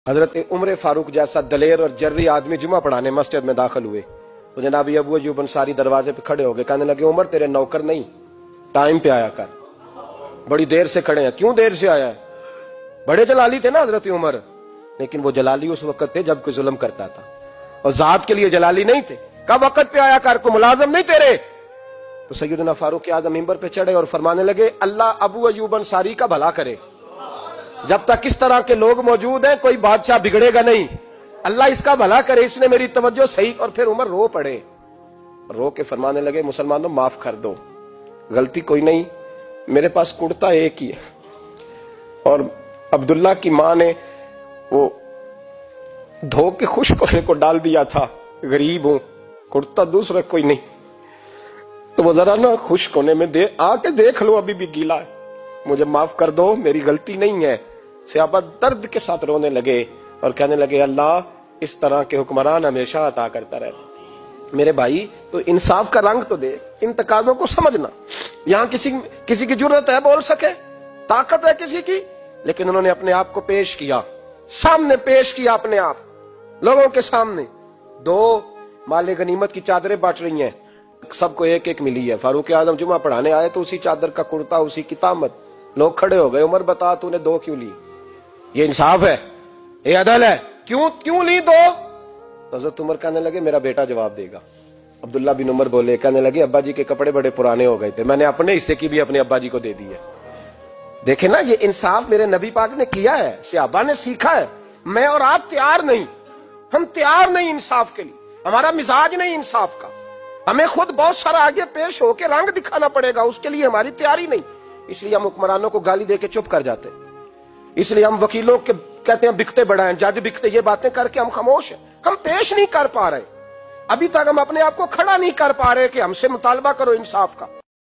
حضرت عمر فاروق جیسا دلیر اور جرری آدمی جمعہ پڑھانے مسجد میں داخل ہوئے تو جناب ابو ایوب انصاری دروازے پہ کھڑے ہو گئے، کہنے لگے عمر تیرے نوکر نہیں، ٹائم پہ آیا کر، بڑی دیر سے کھڑے ہیں، کیوں دیر سے آیا ہے؟ بڑے جلالی تھے نا حضرت عمر، لیکن وہ جلالی اس وقت تھے جب کوئی ظلم کرتا تھا، اور ذات کے لیے جلالی نہیں تھے۔ کب وقت پہ آیا کر، کو ملازم نہیں تیرے؟ تو سیدنا فاروق اعظم منبر پہ چڑھے اور فرمانے لگے اللہ ابو ایوب انصاری کا بھلا کرے، جب تک اس طرح کے لوگ موجود ہیں کوئی بادشاہ بگڑے گا نہیں، اللہ اس کا بھلا کرے، اس نے میری توجہ صحیح۔ اور پھر عمر رو پڑے، رو کے فرمانے لگے مسلمانوں معاف کر دو، غلطی کوئی نہیں، میرے پاس کرتا ایک ہی ہے، اور عبداللہ کی ماں نے وہ دھو کے خشک ہونے کو ڈال دیا تھا، غریب ہوں، کرتا دوسرا کوئی نہیں، تو وہ ذرا نا خشک ہونے میں آ کے دیکھ لو ابھی بھی گیلا ہے، مجھے معاف کر دو، میری غلطی نہیں ہے۔ صحابہ درد کے ساتھ رونے لگے اور کہنے لگے اللہ اس طرح کے حکمران ہمیشہ عطا کرتا رہے۔ میرے بھائی تو انصاف کا رنگ تو دے، ان تقاضوں کو سمجھنا۔ یہاں کسی کی جرت ہے بول سکے، طاقت ہے کسی کی، لیکن انہوں نے اپنے آپ کو پیش کیا، سامنے پیش کیا اپنے آپ لوگوں کے سامنے۔ دو مال غنیمت کی چادریں بانٹ رہی ہیں، سب کو ایک ایک ملی ہے۔ فاروق اعظم جمعہ پڑھانے آئے تو اسی چادر کا کرتا، اسی کی تامت، لوگ کھڑے ہو گئے، عمر بتا تو نے دو کیوں لی؟ یہ انصاف ہے، یہ عدل ہے، کیوں لی دو؟ حضرت عمر کہنے لگے میرا بیٹا جواب دے گا۔ عبداللہ بن عمر بولے، کہنے لگے ابا جی کے کپڑے بڑے پرانے ہو گئے تھے، میں نے اپنے حصے کی بھی اپنے ابا جی کو دے دی ہے۔ دیکھیں نا یہ انصاف میرے نبی پاک نے کیا ہے، صحابہ نے سیکھا ہے۔ میں اور آپ تیار نہیں، ہم تیار نہیں انصاف کے لیے، ہمارا مزاج نہیں انصاف کا، ہمیں خود بہت سارا آگے پیش ہو کے رنگ دکھانا پڑے گا، اس کے لیے ہماری تیاری نہیں۔ اس لیے ہم حکمرانوں کو گالی دے کے چپ کر جاتے ہیں، اس لیے ہم وکیلوں کے کہتے ہیں بکتے بڑا ہیں، جج بکتے، یہ باتیں کر کے ہم خاموش ہیں، ہم پیش نہیں کر پا رہے، ابھی تک ہم اپنے آپ کو کھڑا نہیں کر پا رہے کہ ہم سے مطالبہ کرو انصاف کا۔